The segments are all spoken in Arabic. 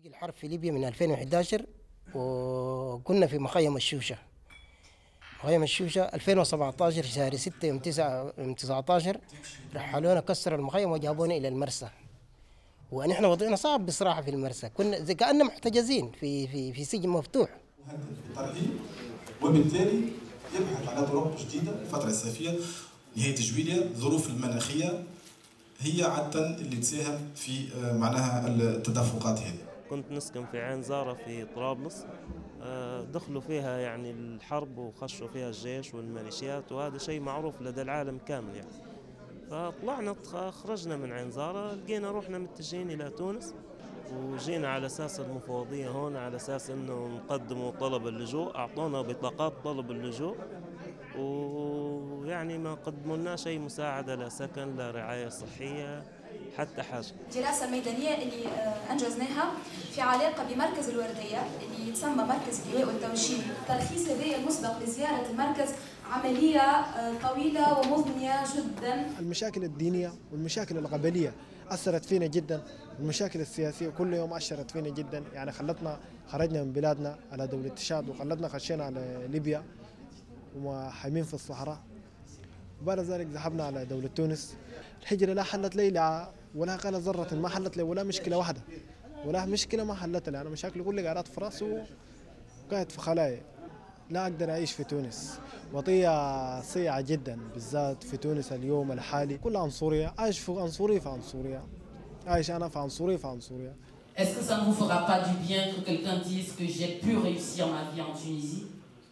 الحرب في ليبيا من 2011 وكنا في مخيم الشوشة. مخيم الشوشة 2017 شهر 6 يوم 9 يوم 19 رحلونا كسروا المخيم وجابونا إلى المرسى. ونحن وضعنا صعب بصراحة في المرسى، كنا زي كأننا محتجزين في سجن مفتوح. وبالتالي يبحث على طرق جديدة الفترة الصيفية نهاية جويلية. الظروف المناخية هي عادة اللي تساهم في معناها التدفقات هذه. كنت نسكن في عين زارة في طرابلس، دخلوا فيها يعني الحرب وخشوا فيها الجيش والميليشيات، وهذا شيء معروف لدى العالم كامل يعني. فطلعنا خرجنا من عين زارة، لقينا روحنا متجهين إلى تونس، وجينا على أساس المفوضية هون على أساس إنه نقدموا طلب اللجوء. أعطونا بطاقات طلب اللجوء، ويعني ما قدموا لنا شيء مساعدة، لا سكن لا رعاية صحية حتى حاجة. الدراسة الميدانية اللي أنجزناها في علاقة بمركز الوردية اللي يتسمى مركز الإيواء والتوشيح. الترخيص هذا المسبق لزيارة المركز عملية طويلة ومضنية جدا. المشاكل الدينية والمشاكل القبلية أثرت فينا جدا، والمشاكل السياسية كل يوم أثرت فينا جدا، يعني خلتنا خرجنا من بلادنا على دولة تشاد، وخلتنا خشينا على ليبيا وحامين في الصحراء، وبعد ذلك ذهبنا على دولة تونس. الهجرة لا حلت لي ولا قال ذرة، ما حلت لي ولا مشكلة واحدة، ولا مشكلة ما حلت لي. أنا مشاكلي كلها قاعدة في راسي وقاعد في خلايا. لا أقدر أعيش في تونس، وضعية سيئة جدا بالذات في تونس اليوم الحالي، كلها عنصرية. عايش في عنصرية في عنصرية، عايش أنا في عنصرية في عنصرية. Est-ce que ça ne vous fera pas du bien que quelqu'un dise que j'ai pu réussir ma vie en Tunisie?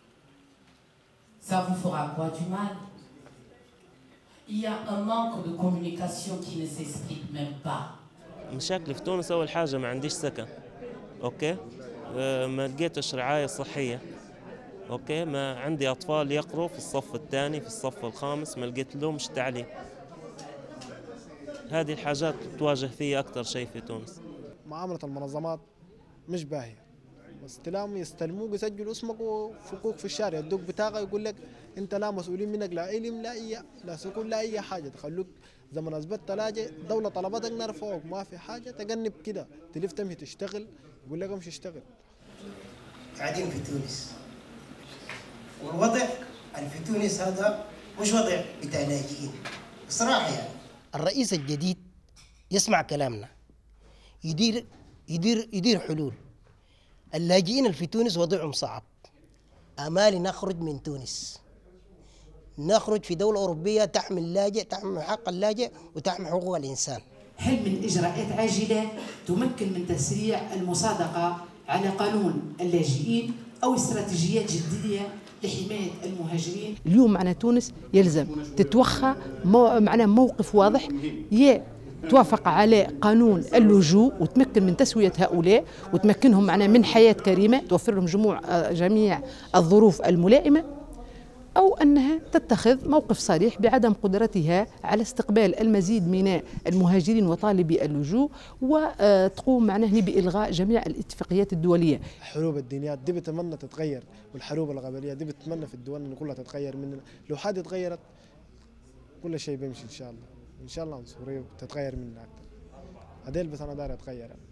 Ça vous fera quoi du mal? Il y a un manque de communication qui ne s'explique même pas. مشاكلي في تونس أول حاجة ما عنديش سكن، أوكي، ما لقيتش رعاية صحية، أوكي، ما عندي أطفال يقروا في الصف الثاني في الصف الخامس، ما لقيت لهمش تعليم. هذه الحاجات تواجه فيها أكثر شيء في تونس. معاملة المنظمات مش باهية، واستلام يستلموك يسجلوا اسمك وفكوك في الشارع، يدوك بطاقة يقول لك أنت لا مسؤولين منك، لا علم لا سكون لا أي حاجة، تخلوك زمن أثبت لاجئ، دولة طلبتك نرفعوك، ما في حاجة تجنب كده، تلف تمشي تشتغل يقول لك امشي اشتغل. قاعدين في تونس، والوضع في تونس هذا مش وضع بتاع لاجئين بصراحة. يعني الرئيس الجديد يسمع كلامنا، يدير حلول. اللاجئين اللي في تونس وضعهم صعب، آمالي نخرج من تونس، نخرج في دولة أوروبية تحمي اللاجئ، تحمي حق اللاجئ وتحمي حقوق الإنسان. حل من إجراءات عاجلة تمكن من تسريع المصادقة على قانون اللاجئين أو استراتيجيات جدية لحماية المهاجرين. اليوم معنا تونس يلزم تتوخى معنا موقف واضح، توافق على قانون اللجوء وتمكن من تسوية هؤلاء وتمكنهم معنا من حياة كريمة، توفر لهم جميع الظروف الملائمة، أو أنها تتخذ موقف صريح بعدم قدرتها على استقبال المزيد من المهاجرين وطالبي اللجوء، وتقوم معناه بإلغاء جميع الاتفاقيات الدولية. الحروب الدينيات دي بتمنى تتغير، والحروب القبلية دي بتمنى في الدول إن كلها تتغير مننا. لو حاجة تغيرت كل شيء بيمشي إن شاء الله، إن شاء الله عنصرية تتغير مننا أكثر. هذيل بس أنا داير أتغير.